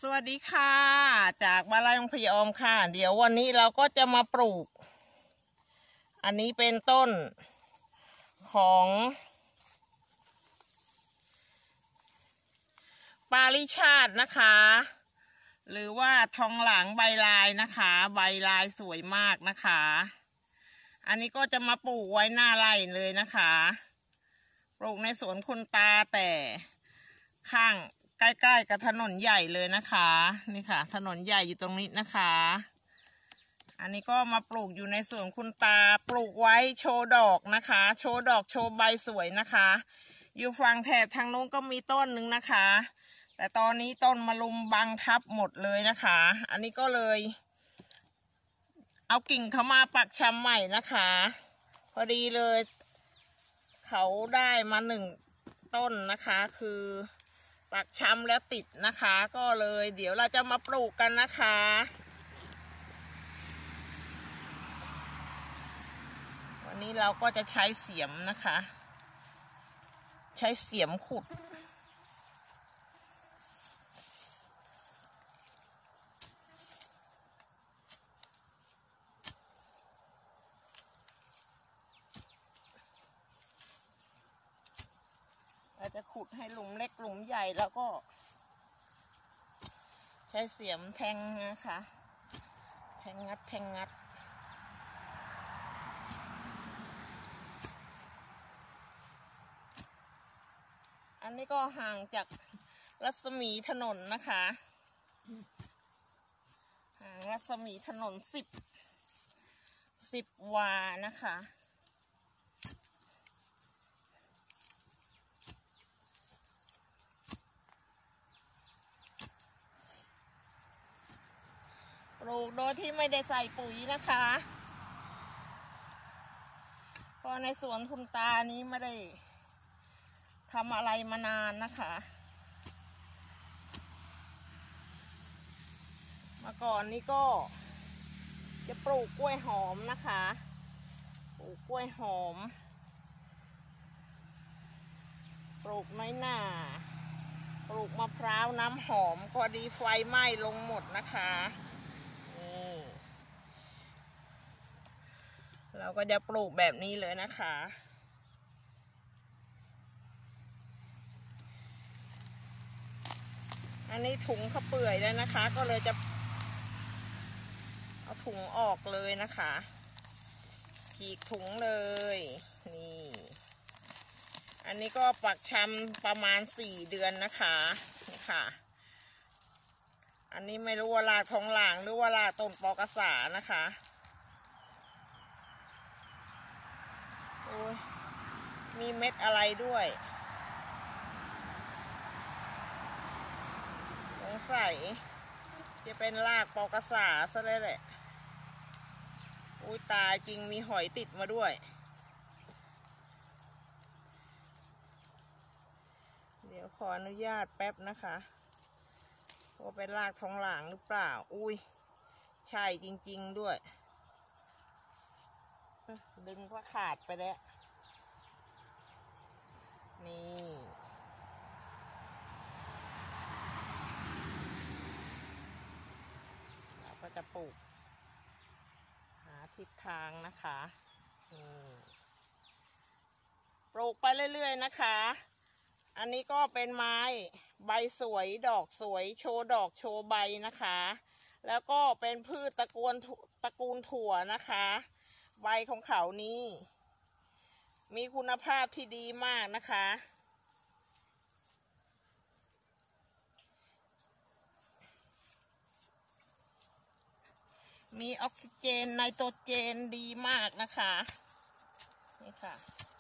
สวัสดีค่ะจากบ้านไร่พยอมค่ะเดี๋ยววันนี้เราก็จะมาปลูกอันนี้เป็นต้นของปาริชาตินะคะหรือว่าทองหลางใบลายนะคะใบลายสวยมากนะคะอันนี้ก็จะมาปลูกไว้หน้าไร่เลยนะคะปลูกในสวนคุณตาแต่ข้างใกล้ๆกับถนนใหญ่เลยนะคะนี่ค่ะถนนใหญ่อยู่ตรงนี้นะคะอันนี้ก็มาปลูกอยู่ในสวนคุณตาปลูกไว้โชว์ดอกนะคะโชว์ดอกโชว์ใบสวยนะคะอยู่ฝั่งแถบทางโน้นก็มีต้นหนึ่งนะคะแต่ตอนนี้ต้นมะลุมบังทับหมดเลยนะคะอันนี้ก็เลยเอากิ่งเขามาปักชำใหม่นะคะพอดีเลยเขาได้มา1 ต้นนะคะคือปักชำแล้วติดนะคะก็เลยเดี๋ยวเราจะมาปลูกกันนะคะวันนี้เราก็จะใช้เสียมนะคะใช้เสียมขุดเราจะขุดให้หลุมเล็กหลุมใหญ่แล้วก็ใช้เสียมแทงนะคะแทงงัดอันนี้ก็ห่างจากรัศมีถนนนะคะห่างรัศมีถนน10 วานะคะปลูกโดยที่ไม่ได้ใส่ปุ๋ยนะคะเพราะในสวนคุณตานี้ไม่ได้ทำอะไรมานานนะคะเมื่อก่อนนี้ก็จะปลูกกล้วยหอมนะคะปลูกกล้วยหอมปลูกน้อยหน่าปลูกมะพร้าวน้ำหอมพอดีไฟไหม้ลงหมดนะคะนี่เราก็จะปลูกแบบนี้เลยนะคะอันนี้ถุงเขาเปื่อยแล้วนะคะก็เลยจะเอาถุงออกเลยนะคะฉีกถุงเลยนี่อันนี้ก็ปักชำประมาณ4 เดือนนะคะนี่ค่ะอันนี้ไม่รู้ว่าลากทองหลางหรือว่าลากต้นปอกระสานะคะโอ้ยมีเม็ดอะไรด้วยสงสัยจะเป็นรากปอกระสาซะเลยแหละอุ้ยตายจริงมีหอยติดมาด้วยเดี๋ยวขออนุญาตแป๊บนะคะว่าเป็นรากทองหลางหรือเปล่าอุ้ยใช่จริงๆด้วยดึงก็ขาดไปแล้วนี่เราก็จะปลูกหาทิศทางนะคะปลูกไปเรื่อยๆนะคะอันนี้ก็เป็นไม้ใบสวยดอกสวยโชว์ดอกโชว์ใบนะคะแล้วก็เป็นพืชตระกูลถั่วนะคะใบของเขานี้มีคุณภาพที่ดีมากนะคะมีออกซิเจนไนโตรเจนดีมากนะคะนี่ค่ะ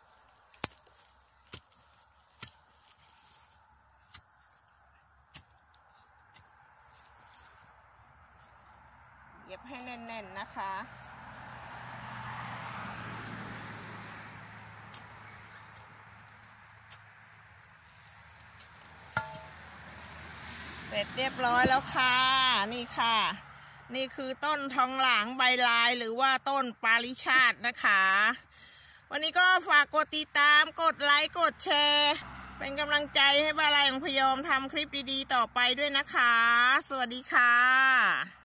เย็บให้แน่นๆนะคะเสร็จเรียบร้อยแล้วค่ะนี่ค่ะนี่คือต้นทองหลางใบลายหรือว่าต้นปาริชาตินะคะวันนี้ก็ฝากกดติดตามกดไลค์กดแชร์เป็นกำลังใจให้บ้านไร่ของพยอมทำคลิปดีๆต่อไปด้วยนะคะสวัสดีค่ะ